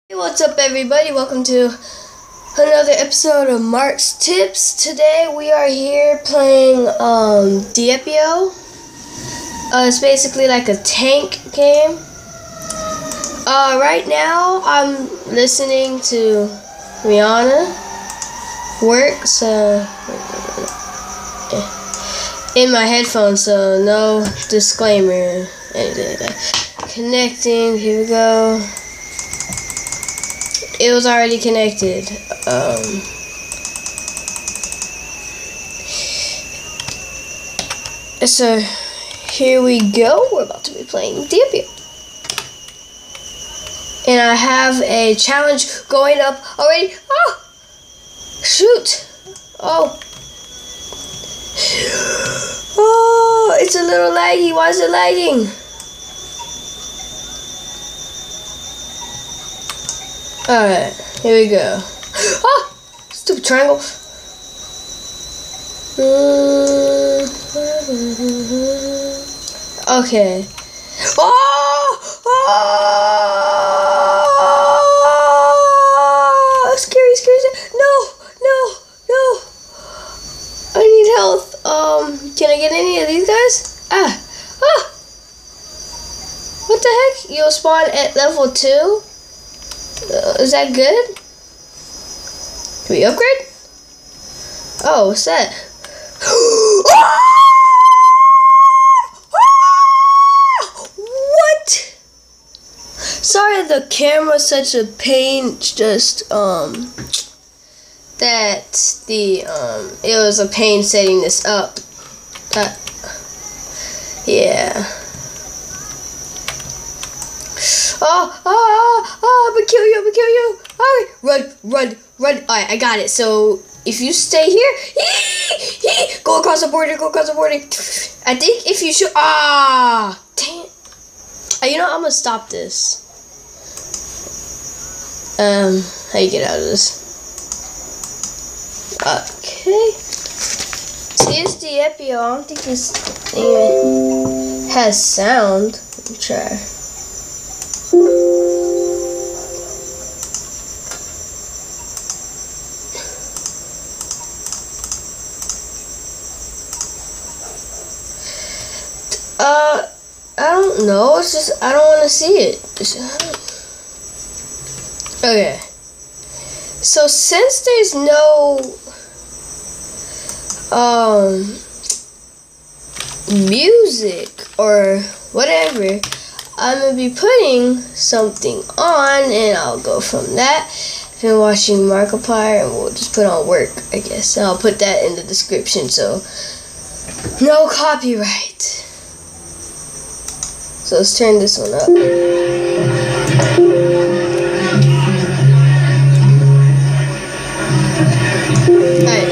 Hey, what's up everybody? Welcome to another episode of Mark's Tips. Today we are here playing Diepio. It's basically like a tank game. Right now I'm listening to Rihanna works in my headphones, so no disclaimer, anything like that. Connecting, here we go. It was already connected. So here we go. We're about to be playing Diepio. And I have a challenge going up already. Oh! Shoot! Oh! Oh! It's a little laggy. Why is it lagging? Alright, here we go. Ah! Stupid triangle. Okay. Oh! Oh! Scary, scary. No! I need health. Can I get any of these guys? Ah! What the heck? You'll spawn at level 2? Is that good? Can we upgrade? Oh, what's that? What? Sorry, the camera's such a pain. Just that the it was a pain setting this up. Yeah. Oh, I'm gonna kill you. Alright, run. Alright, I got it. So, if you stay here, go across the border. I think if you shoot, dang it. You know, I'm gonna stop this. How you get out of this? Okay. See, it's Diepio. I don't think this thing has sound. Let me try. I don't know. It's just I don't want to see it. Okay. So since there's no music or whatever, I'm gonna be putting something on, and I'll go from that. I've been watching Markiplier, and we'll just put on work, I guess. And I'll put that in the description, so no copyright. So let's turn this one up. Alright.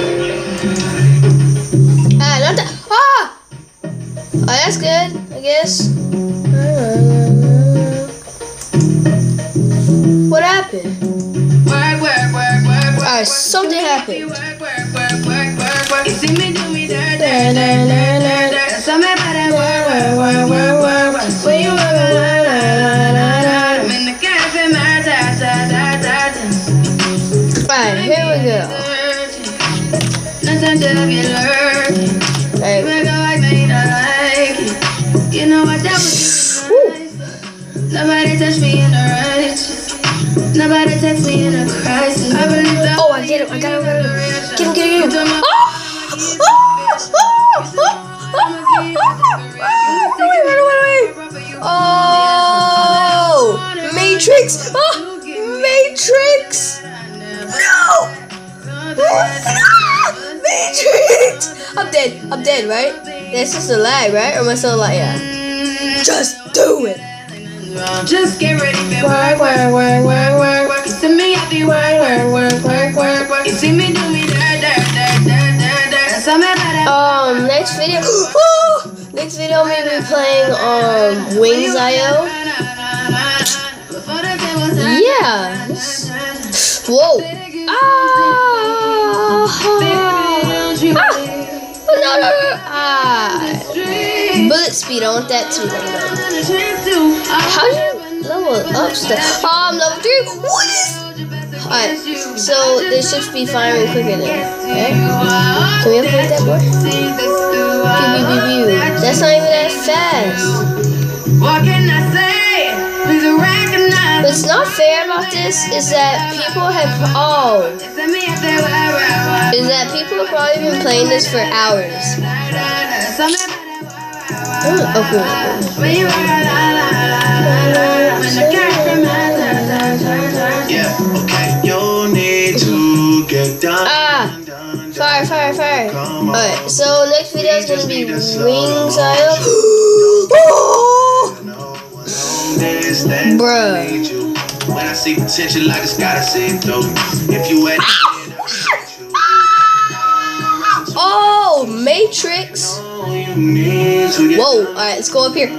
Not that. Oh, that's good, I guess. What happened? Alright, something happened. Alright, here we go. Nobody touched me in a rush. Nobody text me in a crisis. Oh, I get it. I got it. Get him. Wait. Oh, Matrix. Matrix. No. Matrix. I'm dead, right? That's just a lie, right? Or am I still alive? Yeah. Just do it. Just get ready for work. You see me happy, work. You see me do me next video. Next video I'm gonna be playing Wings.io. Yeah. Whoa. No. Bullet speed. I want that too. How do you level up stuff. Level 3. What is? Alright, so they should be firing quicker then. Okay? Can we upgrade that boy? Pew. That's not even that fast. What's not fair about this is that people have people have probably been playing this for hours. Okay. Yeah, okay. You need to get done. Fire. Alright, so next video is gonna be Wings Isle. Bruh. When I see potential, I just gotta see it through. If you had oh, Matrix. Whoa, alright, let's go up here.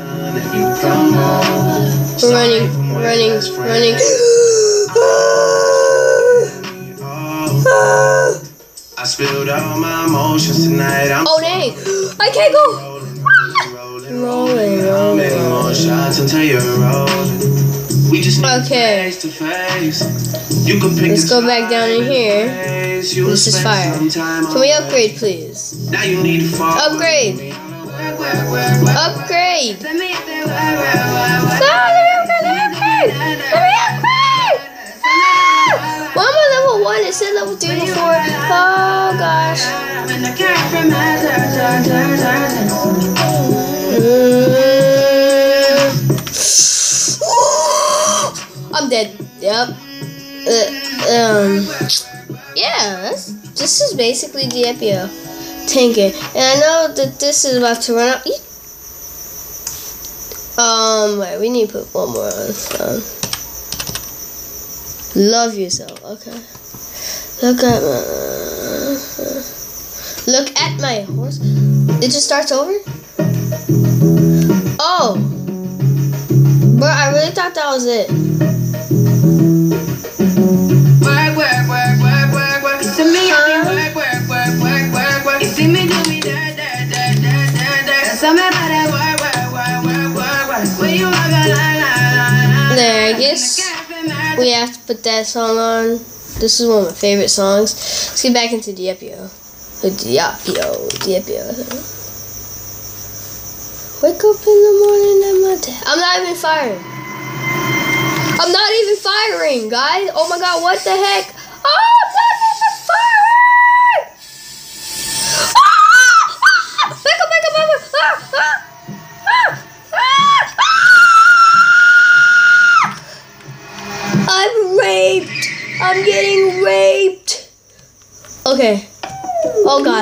We're running. I spilled all my emotions tonight. Oh dang, I can't go. Rolling. More shots until you're rolling. We just okay. Face to face. You can pick. Let's go back down in here. This is fire. Can we upgrade, please? Now you need to fall. Upgrade. Upgrade. Let me upgrade. Why am I level 1? It said level 3 before. Oh gosh. I'm dead. Yep. Yeah, this is basically Diepio tanking. And I know that this is about to run out. Wait, we need to put one more on. Love yourself. Okay. Look at my horse. It just starts over? Oh. Bro, I really thought that was it. Work. You see me work. You see me do me da. Tell me about that work. When you walk a line. There, I guess we have to put that song on. This is one of my favorite songs. Let's get back into Diepio. Diepio. Wake up in the morning and my dad. I'm not even firing. Guys. Oh my god, what the heck? Oh, I'm not even firing! Back up. I'm raped. I'm getting raped. Okay. Oh god.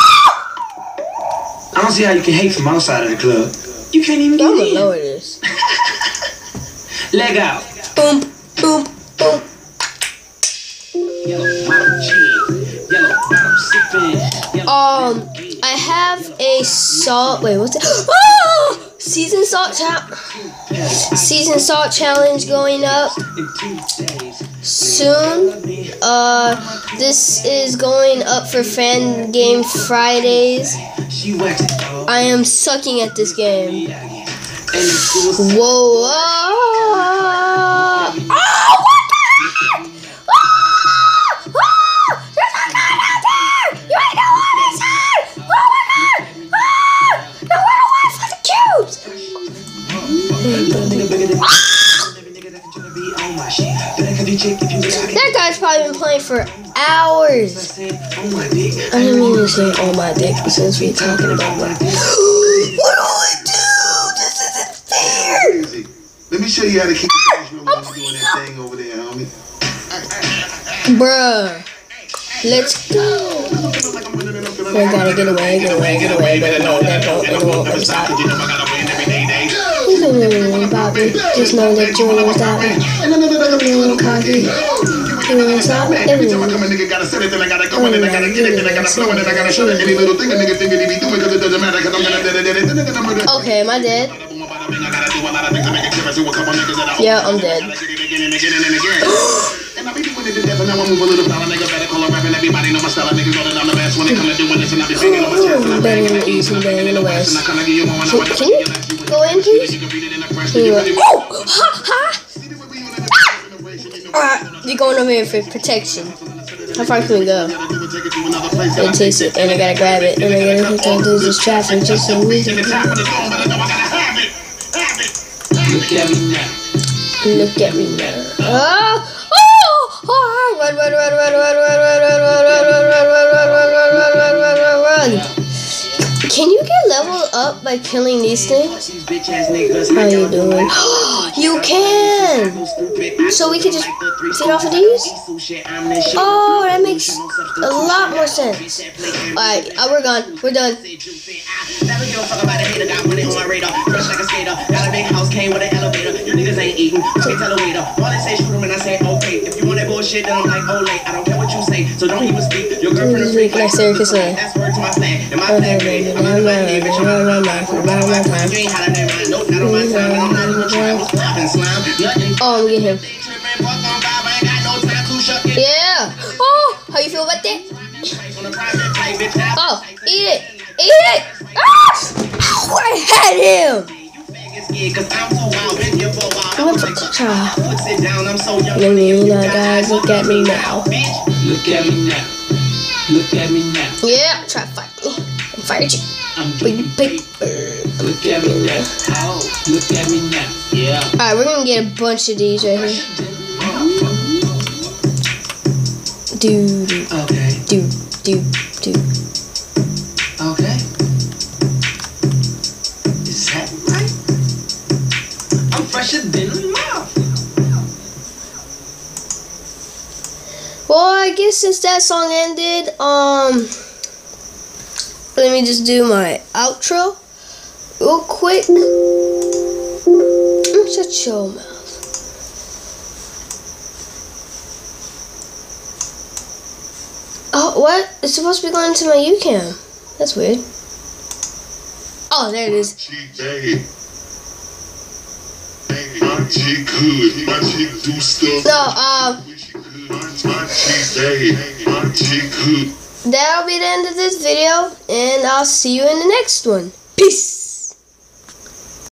I don't see how you can hate from outside of the club. You can't even get in. I'm gonna lower this. Leg out. Boom. I have a salt. Wait, what's it? Oh! Season salt challenge going up soon. This is going up for Fan Game Fridays. I am sucking at this game. Whoa! Oh, what the heck? There's a guy out there! You ain't know what he said! Oh my god! No, run away for the cubes! That guy's probably been playing for hours. I didn't mean to say oh my dick, but since we're talking about that. What do I do? This isn't fair! Let me show you how to keep the guys doing that thing over there, homie. Bruh. Let's go. We gotta get away, but it won't stop. Bobby, just know that you won't stop me. Cocky. You won't stop me. Okay, am I dead? Yeah, I'm dead. everybody know my style. Niggas know that I'm the best when it come to doing this, and I be banging on my chest. And I'm better than the east and better than the west. Can you go in, please? Can you go? Oh! Ha! Ha! Alright, you're going over here for protection. How far can we go? And taste it, and I gotta grab it, and I gotta do this traffic just so we can. Look at me now. Look at me now. Oh! Oh! Oh! Run, run, run, run, run, run, run, run, run, run, run, run, run, run, run, run. Can you get leveled up by killing these things? How you doing? You can! So we can just feed off of these? Oh, that makes a lot more sense. Alright, we're gone. We're done. Never give a fuck about a hater, got money on my radar. Fresh like a skater, got a big house, came with an elevator. You niggas ain't eating, can't tell a waiter. All they say shoot 'em and I say okay. If you want that bullshit, then I'm like, oh late. I don't care what you say, so don't even speak. Your girlfriend is freak like Circus Land. That's word to my flag. And my flag grade, I'm in my head, bitch, I'm out of my mind. For about my time. You ain't hotter than mine, nope, not on my time. And I'm not even trying. What's poppin', slime? Nothing. Oh, let me get him. Yeah! Oh! How you feel about that? Oh! Eat it! Eat it! Ah! Oh, I had him! Let me know, guys. Look at me now. Look at me now. Look at me now. Yeah, try to fight me. I fired you. Look at me now. Look at me now. Yeah. Alright, we're gonna get a bunch of these right here. Okay. Do. Okay. Is that right? I'm fresher than a mouth. Well, I guess since that song ended, let me just do my outro real quick. Shut your mouth. Oh, what? It's supposed to be going to my UCam. That's weird. Oh, there it is. My chick good. My chick do stuff. My chick good. That'll be the end of this video, and I'll see you in the next one. Peace.